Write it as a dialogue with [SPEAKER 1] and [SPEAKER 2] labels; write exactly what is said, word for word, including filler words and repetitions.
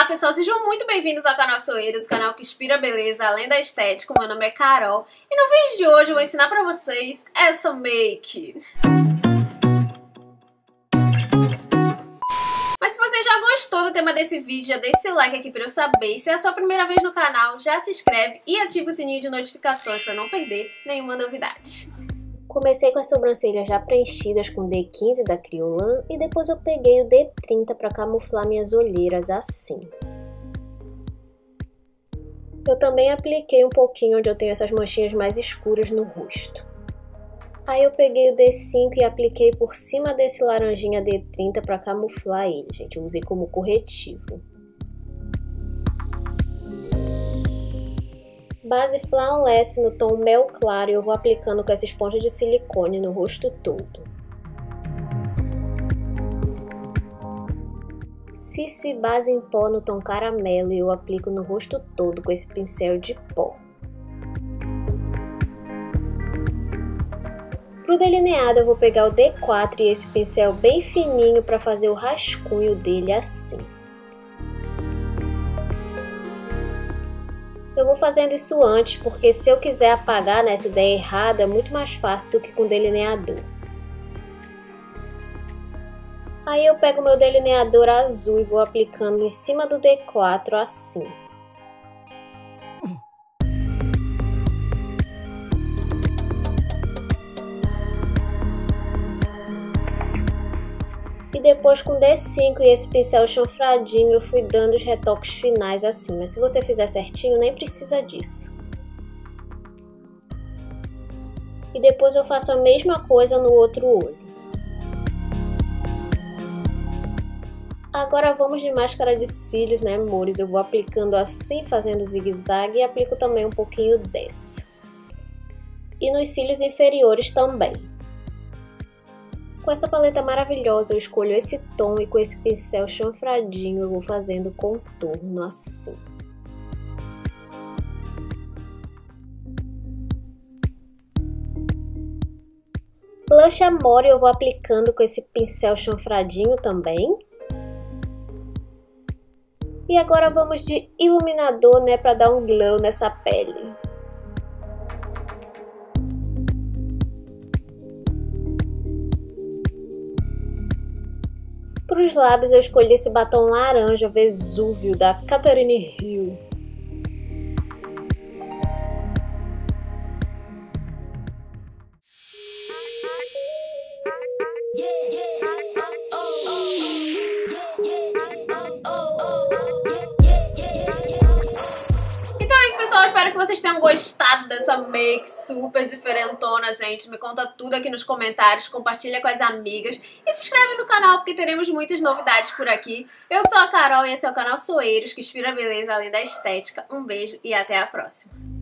[SPEAKER 1] pessoal, sejam muito bem-vindos ao canal Soeiros, o canal que inspira a beleza além da estética. O meu nome é Carol e no vídeo de hoje eu vou ensinar pra vocês essa make. Mas se você já gostou do tema desse vídeo, já deixa seu like aqui pra eu saber. E se é a sua primeira vez no canal, já se inscreve e ativa o sininho de notificações pra não perder nenhuma novidade.
[SPEAKER 2] Comecei com as sobrancelhas já preenchidas com D quinze da Kryolan e depois eu peguei o D trinta para camuflar minhas olheiras assim. Eu também apliquei um pouquinho onde eu tenho essas manchinhas mais escuras no rosto. Aí eu peguei o D cinco e apliquei por cima desse laranjinha D trinta para camuflar ele, gente. Eu usei como corretivo. Base Flawless no tom mel claro e eu vou aplicando com essa esponja de silicone no rosto todo. C C base em pó no tom caramelo e eu aplico no rosto todo com esse pincel de pó. Para o delineado eu vou pegar o D quatro e esse pincel bem fininho para fazer o rascunho dele assim. Eu vou fazendo isso antes, porque se eu quiser apagar nessa ideia errada, é muito mais fácil do que com delineador. Aí eu pego meu delineador azul e vou aplicando em cima do D quatro assim. E depois com D cinco e esse pincel chanfradinho eu fui dando os retoques finais assim, mas se você fizer certinho nem precisa disso. E depois eu faço a mesma coisa no outro olho. Agora vamos de máscara de cílios, né amores? Eu vou aplicando assim, fazendo zigue-zague e aplico também um pouquinho dessa. E nos cílios inferiores também. Com essa paleta maravilhosa eu escolho esse tom e com esse pincel chanfradinho eu vou fazendo contorno assim. Blush Amore eu vou aplicando com esse pincel chanfradinho também. E agora vamos de iluminador, né, para dar um glow nessa pele. Para os lábios eu escolhi esse batom laranja Vesúvio da Catherine Hill.
[SPEAKER 1] Espero que vocês tenham gostado dessa make super diferentona, gente. Me conta tudo aqui nos comentários, compartilha com as amigas e se inscreve no canal porque teremos muitas novidades por aqui. Eu sou a Carol e esse é o canal Soeiros, que inspira a beleza além da estética. Um beijo e até a próxima.